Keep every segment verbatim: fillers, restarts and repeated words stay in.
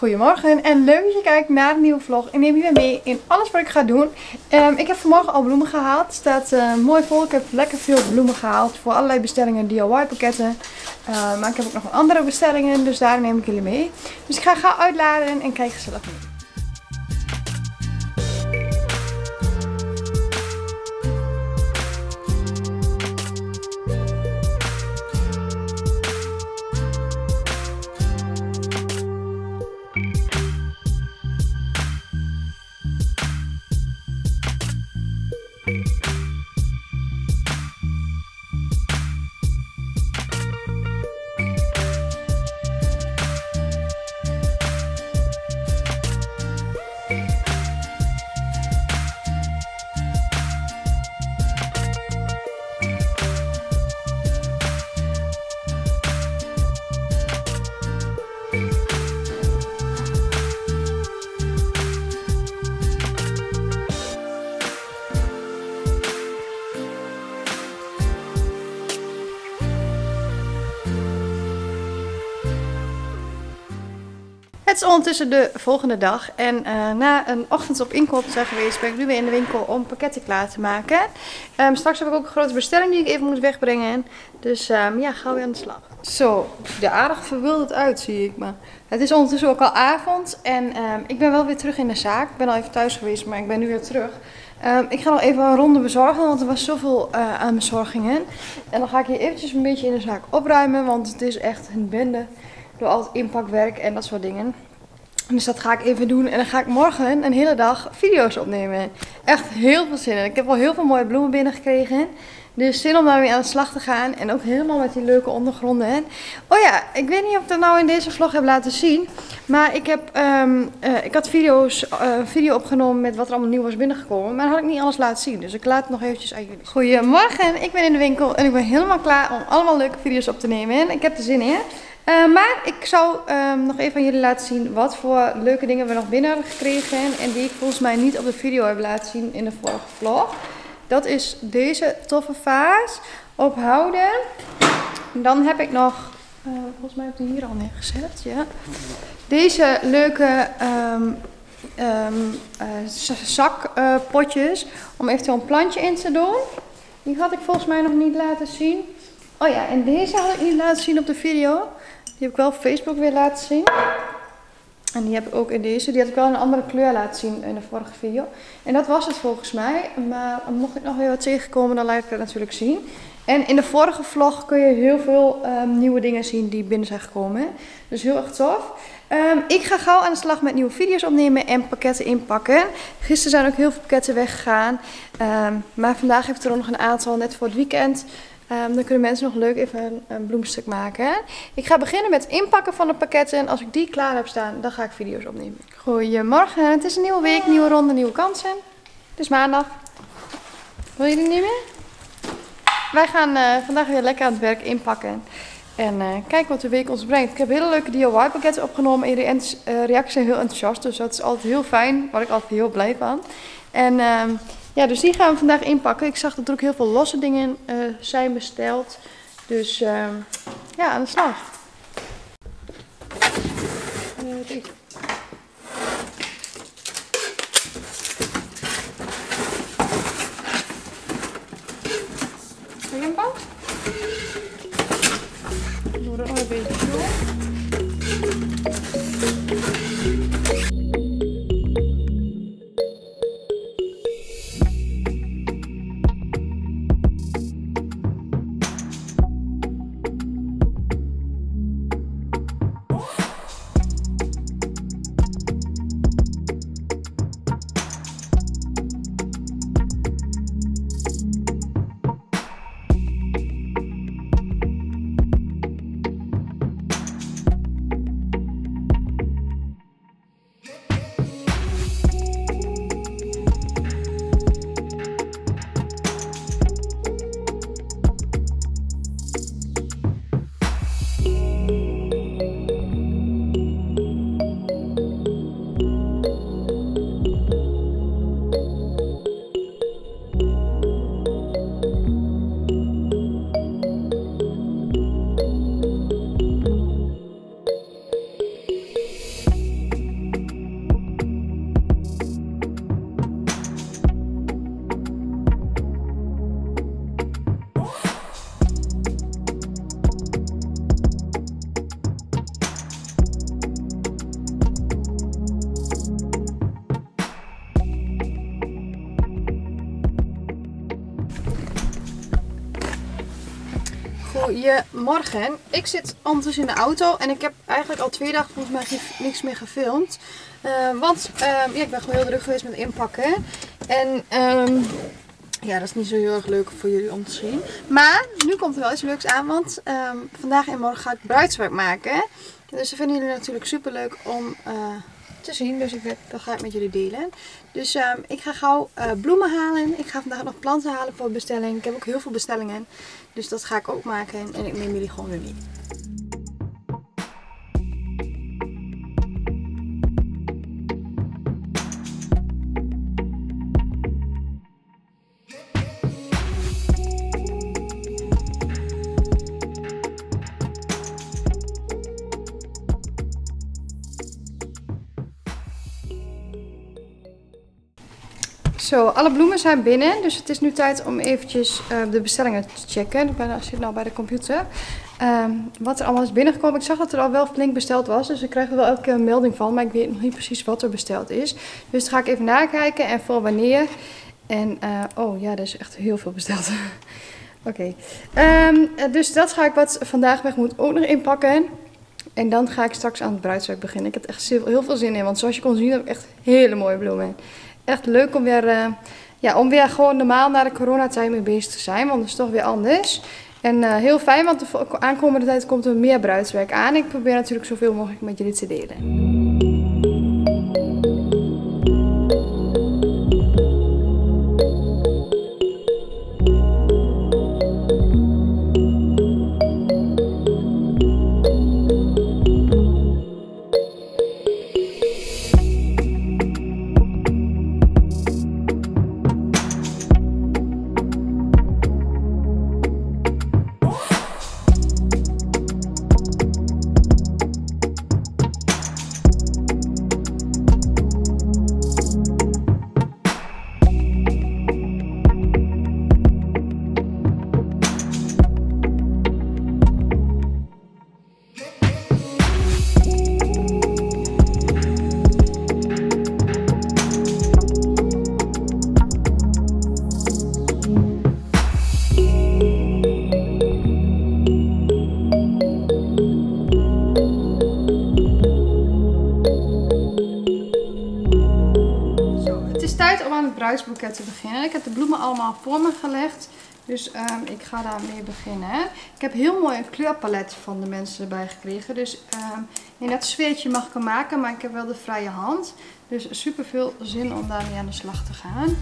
Goedemorgen en leuk dat je kijkt naar een nieuwe vlog. Ik neem je weer mee in alles wat ik ga doen. Um, ik heb vanmorgen al bloemen gehaald. Het staat uh, mooi vol. Ik heb lekker veel bloemen gehaald voor allerlei bestellingen, D I Y pakketten. Uh, maar ik heb ook nog andere bestellingen, dus daar neem ik jullie mee. Dus ik ga gauw uitladen en kijk gezellig mee. Het is ondertussen de volgende dag en uh, na een ochtend op inkoop zijn geweest ben ik nu weer in de winkel om pakketten klaar te maken. Um, straks heb ik ook een grote bestelling die ik even moet wegbrengen. Dus um, ja, gaan we weer aan de slag. Zo, er aardig verwilderd uit zie ik maar. Het is ondertussen ook al avond en um, ik ben wel weer terug in de zaak. Ik ben al even thuis geweest, maar ik ben nu weer terug. Um, ik ga nog even een ronde bezorgen, want er was zoveel uh, aan bezorgingen. En dan ga ik hier eventjes een beetje in de zaak opruimen, want het is echt een bende. Door al het inpakwerk en dat soort dingen. Dus dat ga ik even doen. En dan ga ik morgen een hele dag video's opnemen. Echt heel veel zin in. Ik heb al heel veel mooie bloemen binnengekregen. Dus zin om daarmee aan de slag te gaan. En ook helemaal met die leuke ondergronden. Oh ja, ik weet niet of ik dat nou in deze vlog heb laten zien. Maar ik heb um, uh, ik had video's, uh, video opgenomen met wat er allemaal nieuw was binnengekomen. Maar dat had ik niet alles laten zien. Dus ik laat het nog eventjes aan jullie. Goedemorgen, ik ben in de winkel. En ik ben helemaal klaar om allemaal leuke video's op te nemen. Ik heb er zin in. Uh, maar ik zou um, nog even aan jullie laten zien wat voor leuke dingen we nog binnen hebben gekregen. En die ik volgens mij niet op de video heb laten zien in de vorige vlog. Dat is deze toffe vaas op houden. Dan heb ik nog, uh, volgens mij heb ik die hier al neergezet. Ja. Deze leuke um, um, uh, zakpotjes uh, om eventueel een plantje in te doen. Die had ik volgens mij nog niet laten zien. Oh ja, en deze had ik niet laten zien op de video. Die heb ik wel op Facebook weer laten zien. En die heb ik ook in deze. Die had ik wel in een andere kleur laten zien in de vorige video. En dat was het volgens mij. Maar mocht ik nog weer wat tegenkomen, dan laat ik het natuurlijk zien. En in de vorige vlog kun je heel veel um, nieuwe dingen zien die binnen zijn gekomen. Dus heel erg tof. Um, ik ga gauw aan de slag met nieuwe video's opnemen en pakketten inpakken. Gisteren zijn ook heel veel pakketten weggegaan. Um, maar vandaag heb ik er nog een aantal net voor het weekend. Um, dan kunnen mensen nog leuk even een, een bloemstuk maken. Ik ga beginnen met inpakken van de pakketten. En als ik die klaar heb staan, dan ga ik video's opnemen. Goedemorgen, het is een nieuwe week, nieuwe ronde, nieuwe kansen. Het is maandag. Wil je die niet meer? Wij gaan uh, vandaag weer lekker aan het werk inpakken. En uh, kijken wat de week ons brengt. Ik heb hele leuke D I Y pakketten opgenomen. En de uh, reacties zijn heel enthousiast. Dus dat is altijd heel fijn. Waar ik altijd heel blij van. En uh, ja, dus die gaan we vandaag inpakken. Ik zag dat er ook heel veel losse dingen uh, zijn besteld. Dus uh, ja, aan de slag. Uh, deze. Wil je hem pak? Ik doe er nog een beetje zo. Goedemorgen. Ik zit ondertussen in de auto en ik heb eigenlijk al twee dagen volgens mij niks meer gefilmd. Uh, want uh, ja, ik ben gewoon heel druk geweest met inpakken. En um, ja, dat is niet zo heel erg leuk voor jullie om te zien. Maar nu komt er wel iets leuks aan, want um, vandaag en morgen ga ik bruidswerk maken. Dus dat vinden jullie natuurlijk super leuk om uh, te zien. Dus ik, dat ga ik met jullie delen. Dus um, ik ga gauw uh, bloemen halen. Ik ga vandaag nog planten halen voor bestelling. Ik heb ook heel veel bestellingen. Dus dat ga ik ook maken en ik neem jullie gewoon weer mee. Zo, alle bloemen zijn binnen, dus het is nu tijd om eventjes uh, de bestellingen te checken. Ik ben, zit nu bij de computer. Um, wat er allemaal is binnengekomen. Ik zag dat er al wel flink besteld was, dus ik krijg er wel elke keer een melding van. Maar ik weet nog niet precies wat er besteld is. Dus dan ga ik even nakijken en voor wanneer. En, uh, oh ja, er is echt heel veel besteld. Oké, okay. um, dus dat ga ik wat vandaag weg moet ook nog inpakken. En dan ga ik straks aan het bruidswerk beginnen. Ik heb er echt heel veel zin in, want zoals je kon zien heb ik echt hele mooie bloemen. Echt leuk om weer, uh, ja, om weer gewoon normaal naar de coronatijd mee bezig te zijn. Want het is toch weer anders. En uh, heel fijn, want de aankomende tijd komt er meer bruidswerk aan. Ik probeer natuurlijk zoveel mogelijk met jullie te delen. Bruidsboeket te beginnen. Ik heb de bloemen allemaal voor me gelegd. Dus um, ik ga daarmee beginnen. Ik heb heel mooi een kleurpalet van de mensen erbij gekregen. Dus um, in dat sfeertje mag ik hem maken. Maar ik heb wel de vrije hand. Dus super veel zin om daarmee aan de slag te gaan.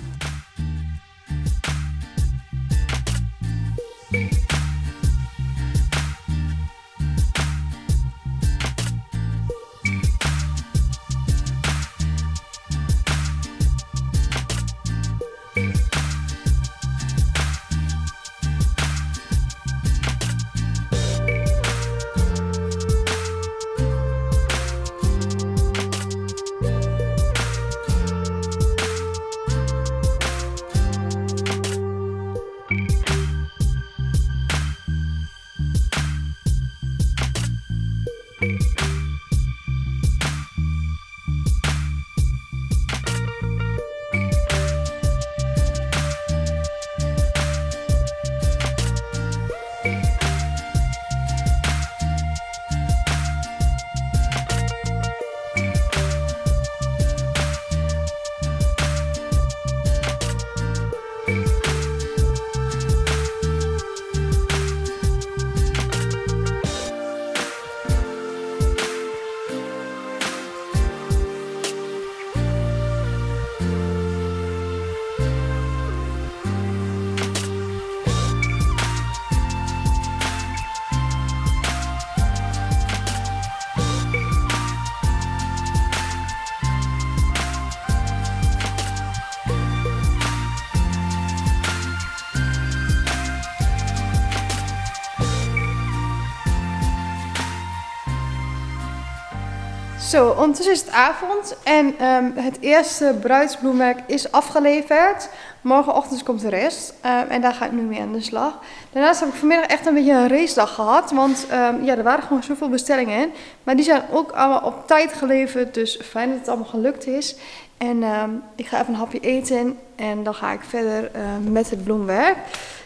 Zo, ondertussen is het avond en um, het eerste bruidsbloemwerk is afgeleverd. Morgenochtend komt de rest um, en daar ga ik nu mee aan de slag. Daarnaast heb ik vanmiddag echt een beetje een racedag gehad, want um, ja, er waren gewoon zoveel bestellingen. Maar die zijn ook allemaal op tijd geleverd, dus fijn dat het allemaal gelukt is. En um, ik ga even een hapje eten en dan ga ik verder uh, met het bloemwerk.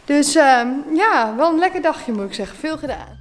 Dus um, ja, wel een lekker dagje moet ik zeggen. Veel gedaan.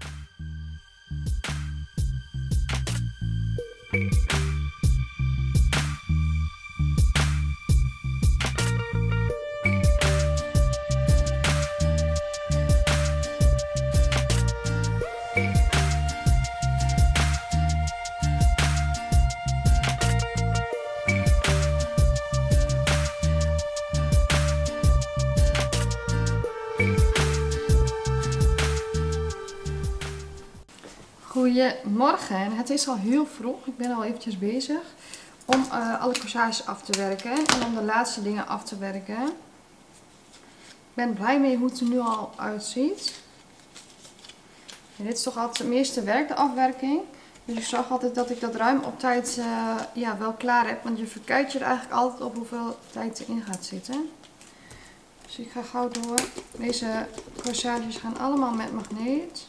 Goedemorgen, het is al heel vroeg. Ik ben al eventjes bezig om uh, alle corsages af te werken en om de laatste dingen af te werken. Ik ben blij mee hoe het er nu al uitziet. En dit is toch altijd het meeste werk, de afwerking. Dus ik zorg altijd dat ik dat ruim op tijd uh, ja, wel klaar heb. Want je verkuit je er eigenlijk altijd op hoeveel tijd erin gaat zitten. Dus ik ga gauw door. Deze corsages gaan allemaal met magneet.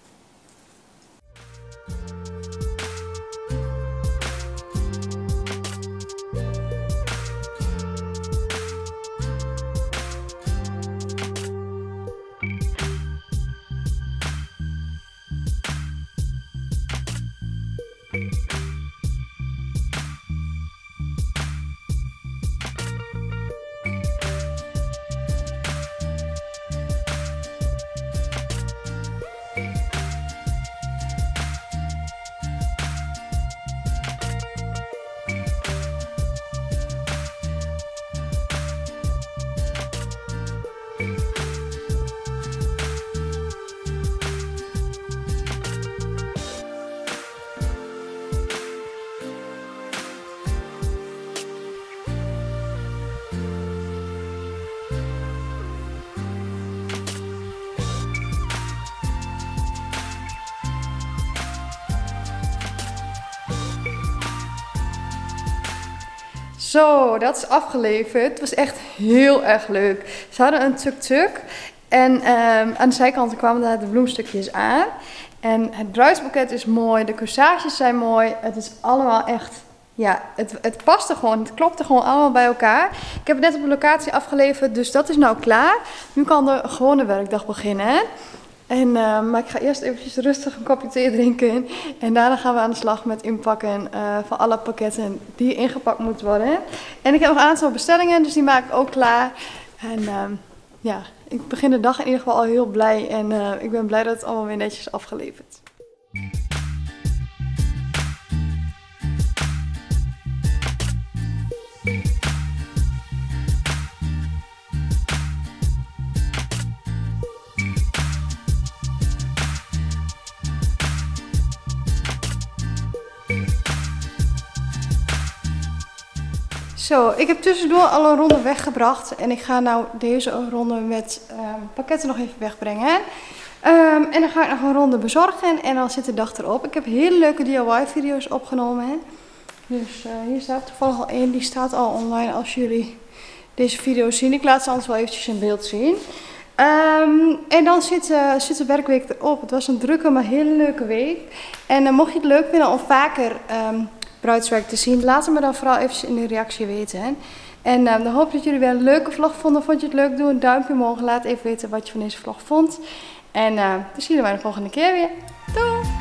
Zo, dat is afgeleverd. Het was echt heel erg leuk. Ze hadden een tuk-tuk en um, aan de zijkanten kwamen daar de bloemstukjes aan. En het bruidsboeket is mooi, de corsages zijn mooi. Het is allemaal echt, ja, het, het paste gewoon, het klopte gewoon allemaal bij elkaar. Ik heb het net op de locatie afgeleverd, dus dat is nou klaar. Nu kan de gewone werkdag beginnen. En, uh, maar ik ga eerst eventjes rustig een kopje thee drinken. En daarna gaan we aan de slag met inpakken uh, van alle pakketten die ingepakt moeten worden. En ik heb nog een aantal bestellingen, dus die maak ik ook klaar. En uh, ja, ik begin de dag in ieder geval al heel blij. En uh, ik ben blij dat het allemaal weer netjes is afgeleverd. Zo, ik heb tussendoor al een ronde weggebracht en ik ga nou deze ronde met um, pakketten nog even wegbrengen. Um, en dan ga ik nog een ronde bezorgen en dan zit de dag erop. Ik heb hele leuke D I Y video's opgenomen. Dus uh, hier staat toevallig al één, die staat al online als jullie deze video's zien. Ik laat ze anders wel eventjes in beeld zien. Um, en dan zit, uh, zit de werkweek erop. Het was een drukke maar hele leuke week. En uh, mocht je het leuk vinden om vaker um, bruidswerk te zien, laat het me dan vooral even in de reactie weten. Hè. En uh, dan hoop ik dat jullie weer een leuke vlog vonden. Vond je het leuk? Doe een duimpje omhoog. Laat even weten wat je van deze vlog vond. En uh, dan zien we de volgende keer weer. Doei!